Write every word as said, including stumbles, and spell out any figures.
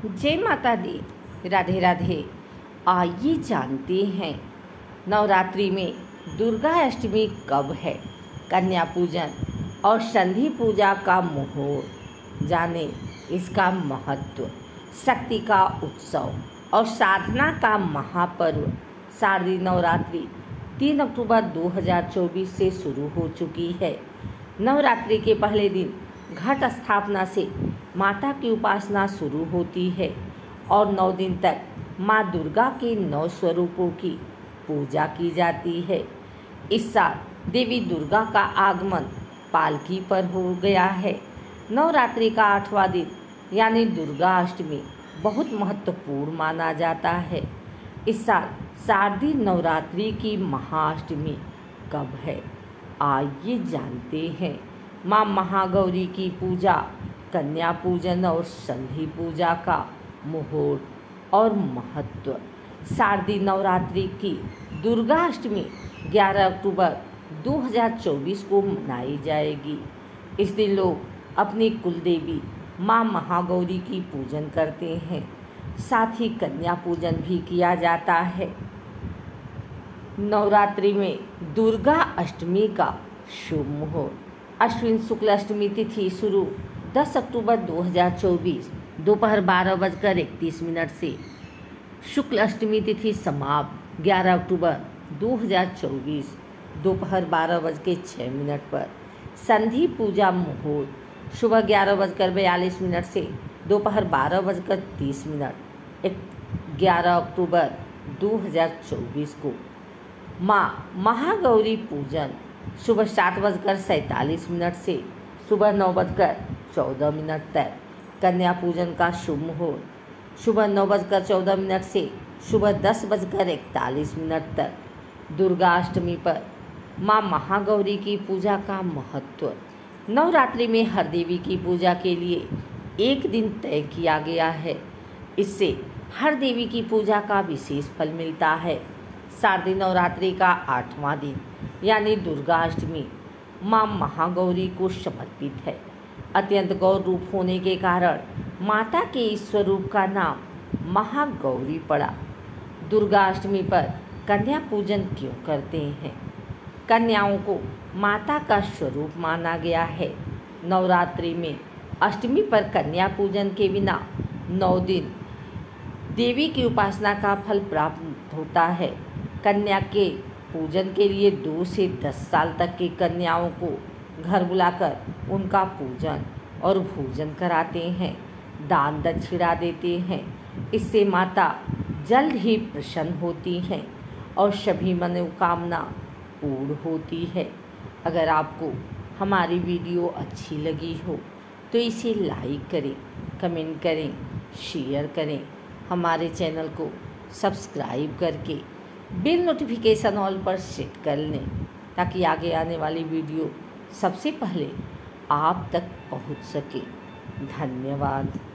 जय माता दी, राधे राधे। आइए जानते हैं नवरात्रि में दुर्गा अष्टमी कब है, कन्या पूजन और संधि पूजा का मुहूर्त जाने इसका महत्व, शक्ति का उत्सव और साधना का महापर्व। शारदीय नवरात्रि तीन अक्टूबर दो हज़ार चौबीस से शुरू हो चुकी है। नवरात्रि के पहले दिन घट स्थापना से माता की उपासना शुरू होती है और नौ दिन तक माँ दुर्गा के नौ स्वरूपों की पूजा की जाती है। इस साल देवी दुर्गा का आगमन पालकी पर हो गया है। नवरात्रि का आठवां दिन यानी दुर्गा अष्टमी बहुत महत्वपूर्ण माना जाता है। इस साल शारदीय नवरात्रि की महाअष्टमी कब है, आइए जानते हैं। माँ महागौरी की पूजा, कन्या पूजन और संधि पूजा का मुहूर्त और महत्व। शारदीय नवरात्रि की दुर्गा अष्टमी ग्यारह अक्टूबर दो हज़ार चौबीस को मनाई जाएगी। इस दिन लोग अपनी कुलदेवी माँ महागौरी की पूजन करते हैं, साथ ही कन्या पूजन भी किया जाता है। नवरात्रि में दुर्गा अष्टमी का शुभ मुहूर्त। अश्विन शुक्ल अष्टमी तिथि शुरू दस अक्टूबर दो हज़ार चौबीस दोपहर बारह बजकर इकतीस मिनट से, शुक्ल अष्टमी तिथि समाप्त ग्यारह अक्टूबर दो हज़ार चौबीस दोपहर बारह बज के छः मिनट पर। संधि पूजा मुहूर्त सुबह ग्यारह बजकर बयालीस मिनट से दोपहर बारह बजकर तीस मिनट ग्यारह अक्टूबर दो हज़ार चौबीस को। माँ महागौरी पूजन सुबह सात बजकर सैंतालीस मिनट से सुबह नौ बजकर चौदह मिनट तक। कन्या पूजन का शुभ मुहूर्त सुबह नौ बजकर चौदह मिनट से सुबह दस बजकर इकतालीस मिनट तक। दुर्गा अष्टमी पर माँ महागौरी की पूजा का महत्व। नवरात्रि में हर देवी की पूजा के लिए एक दिन तय किया गया है। इससे हर देवी की पूजा का विशेष फल मिलता है। शारदीय नवरात्रि का आठवां दिन यानी दुर्गा अष्टमी माँ महागौरी को समर्पित है। अत्यंत गौर रूप होने के कारण माता के इस स्वरूप का नाम महागौरी पड़ा। दुर्गा अष्टमी पर कन्या पूजन क्यों करते हैं? कन्याओं को माता का स्वरूप माना गया है। नवरात्रि में अष्टमी पर कन्या पूजन के बिना नौ दिन देवी की उपासना का फल प्राप्त होता है। कन्या के पूजन के लिए दो से दस साल तक की कन्याओं को घर बुलाकर उनका पूजन और भोजन कराते हैं, दान दक्षिणा देते हैं। इससे माता जल्द ही प्रसन्न होती हैं और सभी मनोकामना पूर्ण होती है। अगर आपको हमारी वीडियो अच्छी लगी हो तो इसे लाइक करें, कमेंट करें, शेयर करें। हमारे चैनल को सब्सक्राइब करके बेल नोटिफिकेशन ऑल पर सेट कर लें ताकि आगे आने वाली वीडियो सबसे पहले आप तक पहुंच सके। धन्यवाद।